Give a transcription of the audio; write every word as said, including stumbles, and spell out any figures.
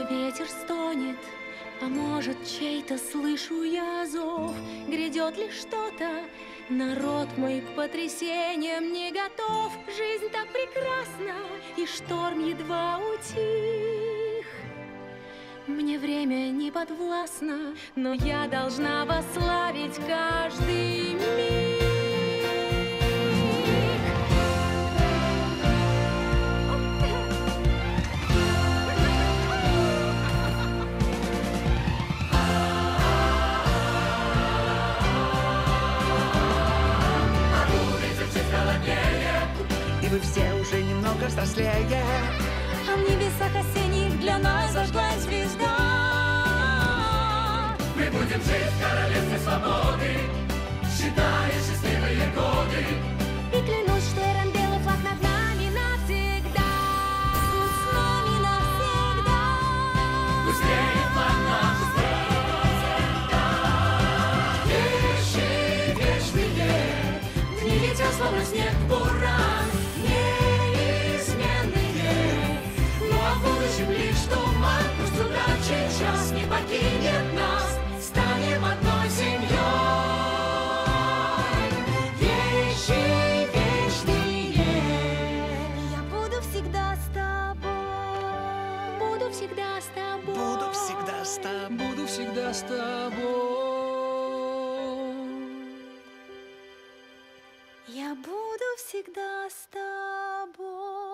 ветер стонет, а может, чей-то слышу я зов. Грядет ли что-то? Народ мой к потрясениям не готов. Жизнь так прекрасна, и шторм едва утих. Мне время не подвластно, но я должна восславить каждый миг. И вы все уже немного взрослее, А в небесах осенних для нас зажглась звезда. Мы будем жить в королевстве свободы, считая счастливые годы. И клянусь, что Эренделла флаг над нами навсегда. С нами навсегда. Быстрее флаг наш, всегда. Вещи вечные, дни летят словно снег в буран. Лишь туман, пусть удачи час не покинет нас, станем одной семьей. Вещи вечные. Я буду всегда с тобой. Буду всегда с тобой. буду всегда с тобой. Буду всегда с тобой. Я буду всегда с тобой.